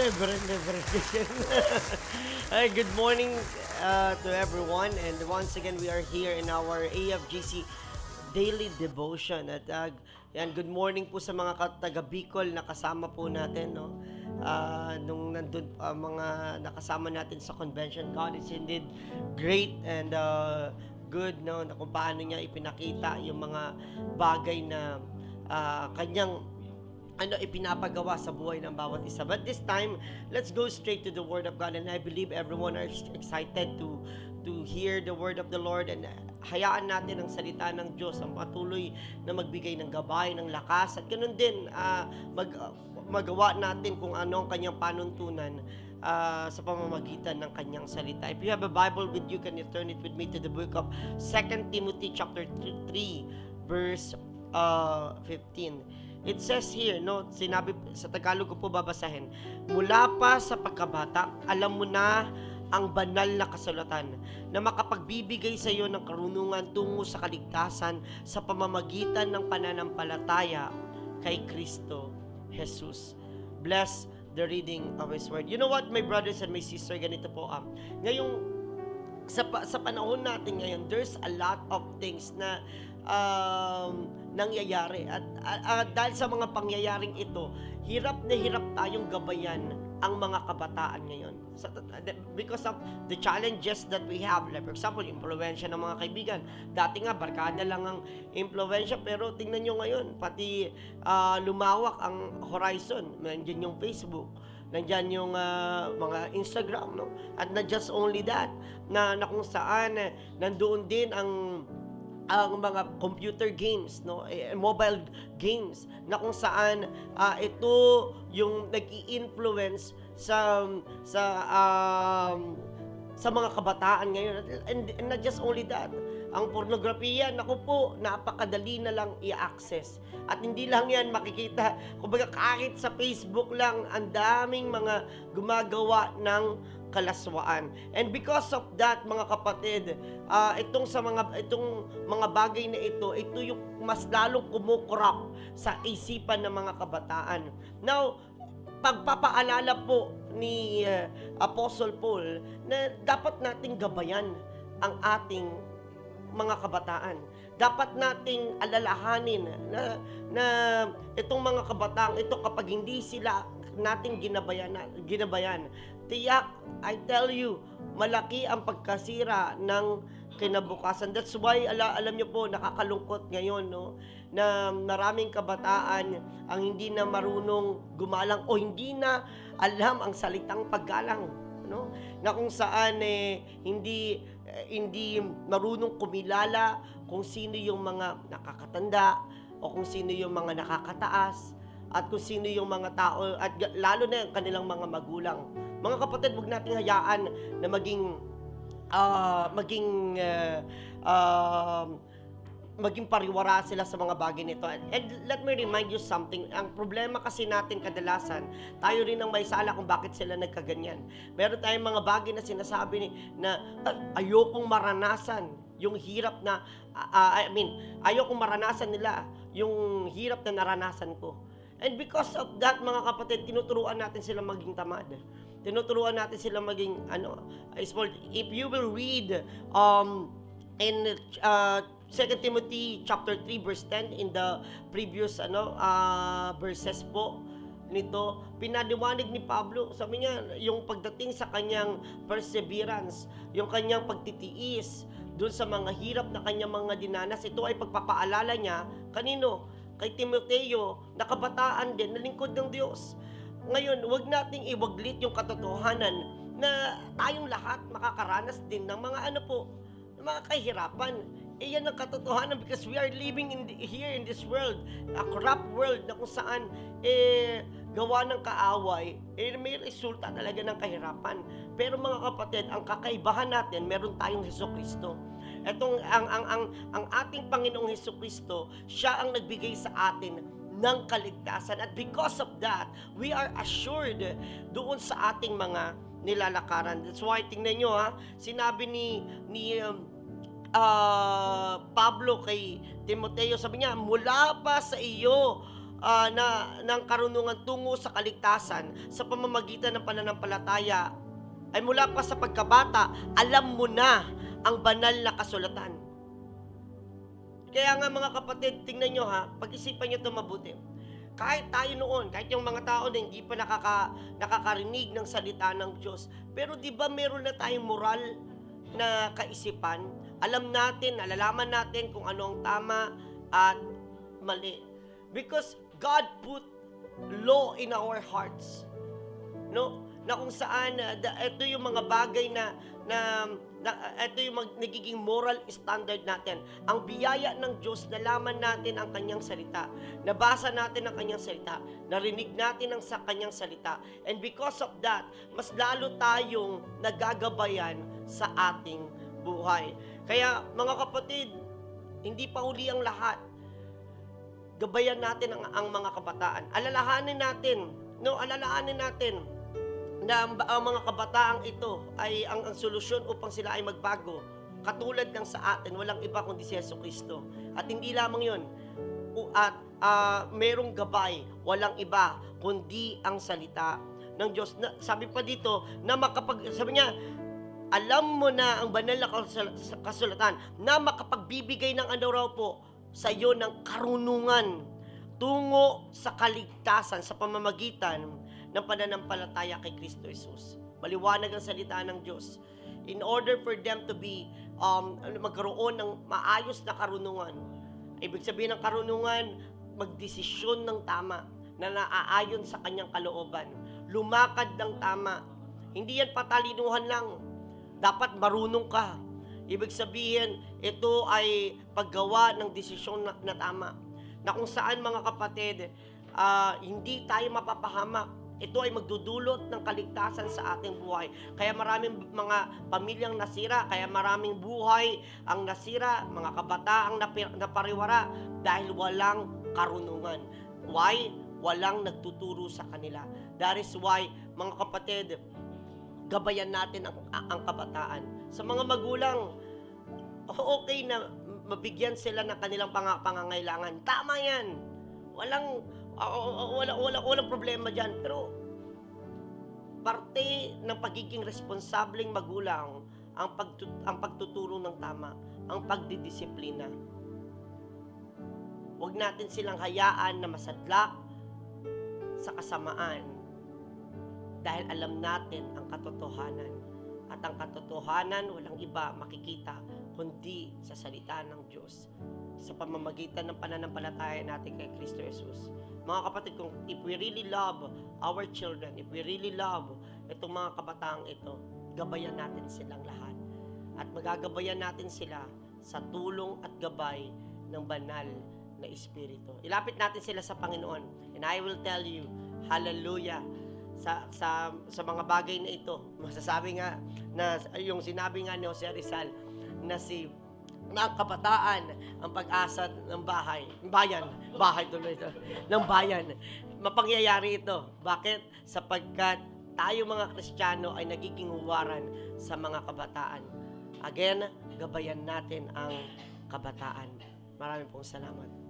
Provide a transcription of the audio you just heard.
Never. Hi, good morning to everyone. And once again, we are here in our AFGC Daily Devotion. At yan, good morning po sa mga taga Bicol na kasama po natin. No? Nung nandun mga nakasama natin sa convention, God is indeed great and good, no? Na kung paano niya ipinakita yung mga bagay na kanyang ipinapagawa sa buhay ng bawat isa. But this time, let's go straight to the Word of God, and I believe everyone are excited to hear the Word of the Lord, and hayaan natin ang salita ng Diyos ang patuloy na magbigay ng gabay, ng lakas, at ganun din magawa natin kung ano ang kanyang panuntunan sa pamamagitan ng kanyang salita. If you have a Bible with you, can you turn it with me to the book of 2 Timothy chapter 3 verse 15. It says here, no, sinabi sa Tagalog ko po babasahin, mula pa sa pagkabata, alam mo na ang banal na kasulatan na makapagbibigay sa iyo ng karunungan tungo sa kaligtasan sa pamamagitan ng pananampalataya kay Kristo Jesus. Bless the reading of His Word. You know what, my brothers and my sisters, ganito po, ngayong sa panahon natin ngayon, there's a lot of things na nangyayari at dahil sa mga pangyayaring ito, hirap na hirap tayong gabayan ang mga kabataan ngayon because of the challenges that we have. Like for example, impluwensya ng mga kaibigan. Dati nga barkada lang ang impluwensya, pero tingnan nyo ngayon, pati lumawak ang horizon. Nandiyan yung Facebook, nandiyan yung mga Instagram, no? At not just only that, na kung saan nandoon din ang mga computer games, no, mobile games, na kung saan ito yung nag-i-influence sa mga kabataan ngayon. And not just only that, ang pornografiya, naku po, napakadali na lang i-access. At hindi lang yan makikita, kumbaga kahit sa Facebook lang, ang daming mga gumagawa ng kalaswaan. And because of that, mga kapatid, itong mga bagay na ito yung mas lalong kumukurap sa isipan ng mga kabataan. Now, pagpapaalala po ni Apostle Paul na dapat nating gabayan ang ating mga kabataan. Dapat nating alalahanin na itong mga kabataan ito, kapag hindi sila nating ginabayan, tiyak, I tell you, malaki ang pagkasira ng kinabukasan. That's why, alam nyo po, nakakalungkot ngayon, no, na maraming kabataan ang hindi na marunong gumalang o hindi na alam ang salitang paggalang, no? Na kung saan hindi marunong kumilala kung sino yung mga nakakatanda o kung sino yung mga nakakataas at kung sino yung mga tao at lalo na yung kanilang mga magulang. Mga kapatid, huwag nating hayaan na maging pariwara sila sa mga bagay nito. And let me remind you something. Ang problema kasi natin kadalasan, tayo rin ang may sala kung bakit sila nagkaganyan. Meron tayong mga bagay na sinasabi na ayokong maranasan yung hirap na, ayokong maranasan nila yung hirap na naranasan ko. And because of that, mga kapatid, tinuturuan natin sila maging tamad. Tinuturuan natin sila maging if you will read in 2 Timothy chapter 3 verse 10 in the previous verses po nito, pinaliwanag ni Pablo, sabi niya, yung pagdating sa kanyang perseverance, yung kanyang pagtitiis dun sa mga hirap na kanyang mga dinanas, ito ay pagpapaalala niya kanino? Kay Timoteo, na kabataan din, na lingkod ng Diyos. Ngayon, huwag nating iwaglit yung katotohanan na tayong lahat makakaranas din ng mga mga kahirapan. Yan ang katotohanan because we are living here in this world, a corrupt world na kung saan gawa ng kaaway, may resulta talaga ng kahirapan. Pero mga kapatid, ang kakaibahan natin, meron tayong Hesukristo. Etong ang ating Panginoong Hesukristo, siya ang nagbigay sa atin ng kaligtasan, at because of that, we are assured doon sa ating mga nilalakaran. That's why, tingnan nyo sinabi ni Pablo kay Timoteo, sabi niya, mula pa sa iyo ng karunungan tungo sa kaligtasan sa pamamagitan ng pananampalataya ay mula pa sa pagkabata, alam mo na ang banal na kasulatan. Kaya nga mga kapatid, tingnan nyo ha, pag-isipan nyo ito mabuti. Kahit tayo noon, kahit yung mga tao na hindi pa nakakarinig ng salita ng Diyos, pero di ba meron na tayong moral na kaisipan? Alam natin, nalalaman natin kung ano ang tama at mali. Because God put law in our hearts. No? Na kung saan, ito yung mga bagay na ito yung nagiging moral standard natin. Ang biyaya ng Diyos, nalaman natin ang kanyang salita. Nabasa natin ang kanyang salita. Narinig natin ang sa kanyang salita. And because of that, mas lalo tayong nagagabayan sa ating buhay. Kaya mga kapatid, hindi pa huli ang lahat. Gabayan natin ang mga kabataan. Alalahanin natin na ang mga kabataang ito ay ang solusyon upang sila ay magbago. Katulad ng sa atin, walang iba kundi si Jesucristo. At hindi lamang yun, at merong gabay, walang iba kundi ang salita ng Diyos. Sabi pa dito, sabi niya, alam mo na ang banal na kasulatan na makapagbibigay ng ano raw po sa iyo ng karunungan tungo sa kaligtasan sa pamamagitan ng pananampalataya kay Kristo Jesus. Maliwanag ang salita ng Diyos. In order for them to be, magkaroon ng maayos na karunungan. Ibig sabihin ng karunungan, magdesisyon ng tama na naaayon sa kanyang kalooban. Lumakad ng tama. Hindi yan patalinuhan lang. Dapat marunong ka. Ibig sabihin, ito ay paggawa ng desisyon na tama. Na kung saan mga kapatid, hindi tayo mapapahamak. Ito ay magdudulot ng kaligtasan sa ating buhay. Kaya maraming mga pamilyang nasira, kaya maraming buhay ang nasira, mga kabataang napariwara dahil walang karunungan. Why? Walang nagtuturo sa kanila. That is why, mga kapatid, gabayan natin ang kabataan. Sa mga magulang, okay na mabigyan sila ng kanilang pangangailangan. Tama yan. Walang problema dyan. Pero parte ng pagiging responsableng magulang ang pagtuturo ng tama, ang pagdidisiplina. Huwag natin silang hayaan na masadlak sa kasamaan dahil alam natin ang katotohanan. At ang katotohanan walang iba makikita kundi sa salita ng Diyos sa pamamagitan ng pananampalataya natin kay Kristo Jesus. Mga kapatid, kung if we really love our children, if we really love itong mga kabataang ito, gabayan natin silang lahat. At magagabayan natin sila sa tulong at gabay ng banal na Espiritu. Ilapit natin sila sa Panginoon. And I will tell you, hallelujah, sa mga bagay na ito. Masasabi nga, na yung sinabi nga ni Jose Rizal, na ang kabataan ang pag-asa ng bahay tuloy ito, ng bayan. Mapangyayari ito. Bakit? Sapagkat tayo mga Kristiyano ay nagiging huwaran sa mga kabataan. Again, gabayan natin ang kabataan. Maraming pong salamat.